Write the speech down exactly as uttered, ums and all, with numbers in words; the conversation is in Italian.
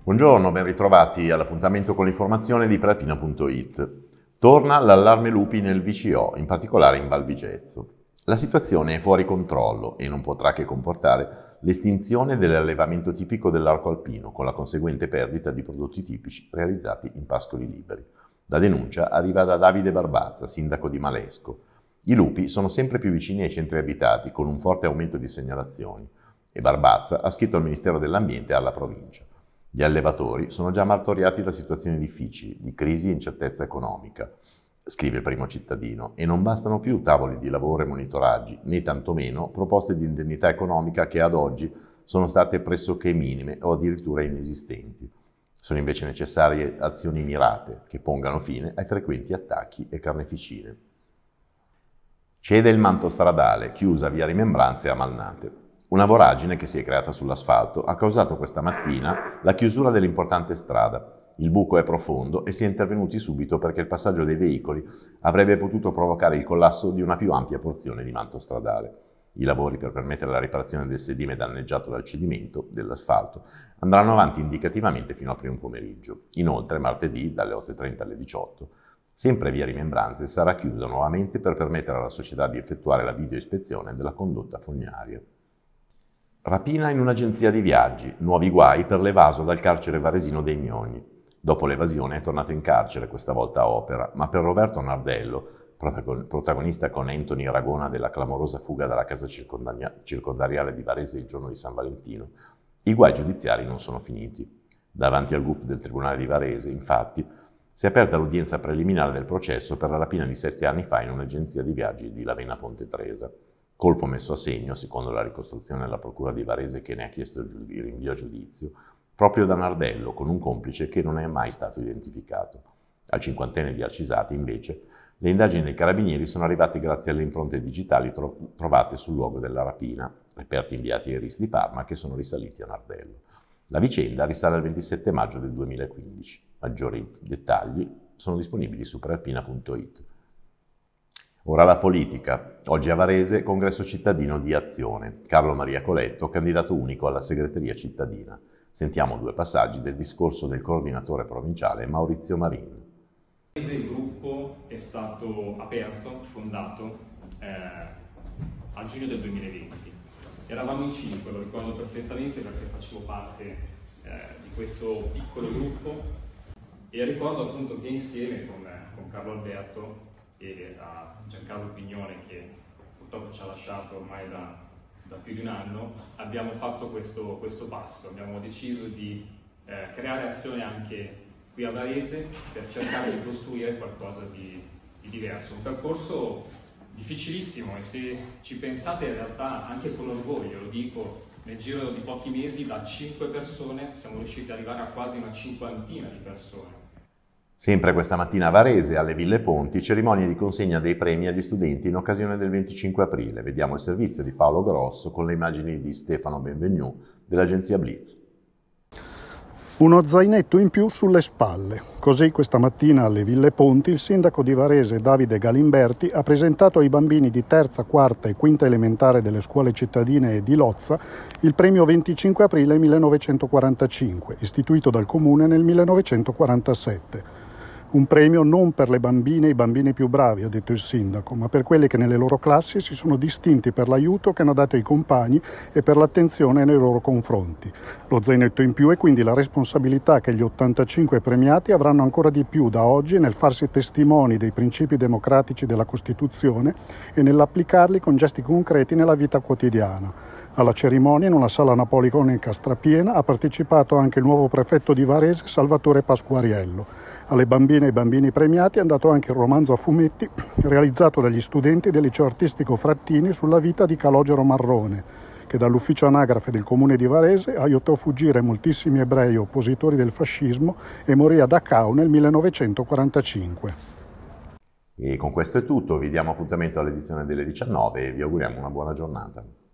Buongiorno, ben ritrovati all'appuntamento con l'informazione di prealpina punto it. Torna l'allarme lupi nel V C O, in particolare in Val Vigezzo. La situazione è fuori controllo e non potrà che comportare l'estinzione dell'allevamento tipico dell'arco alpino, con la conseguente perdita di prodotti tipici realizzati in pascoli liberi. La denuncia arriva da Davide Barbazza, sindaco di Malesco. I lupi sono sempre più vicini ai centri abitati, con un forte aumento di segnalazioni, e Barbazza ha scritto al Ministero dell'Ambiente e alla provincia. Gli allevatori sono già martoriati da situazioni difficili, di crisi e incertezza economica, scrive il Primo Cittadino, e non bastano più tavoli di lavoro e monitoraggi, né tantomeno proposte di indennità economica che ad oggi sono state pressoché minime o addirittura inesistenti. Sono invece necessarie azioni mirate che pongano fine ai frequenti attacchi e carneficine. Cede il manto stradale, chiusa via Rimembranze a Malnate. Una voragine che si è creata sull'asfalto ha causato questa mattina la chiusura dell'importante strada. Il buco è profondo e si è intervenuti subito perché il passaggio dei veicoli avrebbe potuto provocare il collasso di una più ampia porzione di manto stradale. I lavori per permettere la riparazione del sedime danneggiato dal cedimento dell'asfalto andranno avanti indicativamente fino al primo pomeriggio. Inoltre, martedì, dalle otto e trenta alle diciotto, sempre via Rimembranze sarà chiusa nuovamente per permettere alla società di effettuare la videoispezione della condotta fognaria. Rapina in un'agenzia di viaggi, nuovi guai per l'evaso dal carcere varesino dei Miogni. Dopo l'evasione è tornato in carcere, questa volta a Opera, ma per Roberto Nardello, protagonista con Anthony Ragona della clamorosa fuga dalla casa circondariale di Varese il giorno di San Valentino, i guai giudiziari non sono finiti. Davanti al G U P del Tribunale di Varese, infatti, si è aperta l'udienza preliminare del processo per la rapina di sette anni fa in un'agenzia di viaggi di Lavena Ponte Tresa. Colpo messo a segno, secondo la ricostruzione della Procura di Varese che ne ha chiesto il rinvio a giudizio, proprio da Nardello, con un complice che non è mai stato identificato. Al cinquantenne di Alcisati, invece, le indagini dei carabinieri sono arrivate grazie alle impronte digitali tro- trovate sul luogo della rapina, reperti inviati ai R I S di Parma che sono risaliti a Nardello. La vicenda risale al ventisette maggio del duemilaquindici. Maggiori dettagli sono disponibili su prealpina punto it. Ora la politica. Oggi a Varese, congresso cittadino di Azione. Carlo Maria Coletto, candidato unico alla segreteria cittadina. Sentiamo due passaggi del discorso del coordinatore provinciale Maurizio Marin. Il gruppo è stato aperto, fondato eh, a giugno del duemilaventi. Eravamo in cinque, lo ricordo perfettamente perché facevo parte eh, di questo piccolo gruppo e ricordo appunto che insieme con, con Carlo Alberto e a Giancarlo Pignone, che purtroppo ci ha lasciato ormai da, da più di un anno, abbiamo fatto questo, questo passo. Abbiamo deciso di eh, creare azione anche qui a Varese per cercare di costruire qualcosa di, di diverso. Un percorso difficilissimo e se ci pensate in realtà anche con orgoglio, lo dico, nel giro di pochi mesi da cinque persone siamo riusciti ad arrivare a quasi una cinquantina di persone. Sempre questa mattina a Varese, alle Ville Ponti, cerimonia di consegna dei premi agli studenti in occasione del venticinque aprile. Vediamo il servizio di Paolo Grosso con le immagini di Stefano Benvenu dell'agenzia Blitz. Uno zainetto in più sulle spalle. Così questa mattina alle Ville Ponti il sindaco di Varese Davide Galimberti ha presentato ai bambini di terza, quarta e quinta elementare delle scuole cittadine di Lozza il premio venticinque aprile millenovecentoquarantacinque, istituito dal comune nel millenovecentoquarantasette. Un premio non per le bambine e i bambini più bravi, ha detto il sindaco, ma per quelli che nelle loro classi si sono distinti per l'aiuto che hanno dato ai compagni e per l'attenzione nei loro confronti. Lo zainetto in più è quindi la responsabilità che gli ottantacinque premiati avranno ancora di più da oggi nel farsi testimoni dei principi democratici della Costituzione e nell'applicarli con gesti concreti nella vita quotidiana. Alla cerimonia, in una sala napoleonica strapiena, ha partecipato anche il nuovo prefetto di Varese, Salvatore Pasquariello. Alle bambine e ai bambini premiati è andato anche il romanzo a fumetti realizzato dagli studenti del liceo artistico Frattini sulla vita di Calogero Marrone, che dall'ufficio anagrafe del comune di Varese aiutò a fuggire moltissimi ebrei oppositori del fascismo e morì a Dachau nel millenovecentoquarantacinque. E con questo è tutto, vi diamo appuntamento all'edizione delle diciannove e vi auguriamo una buona giornata.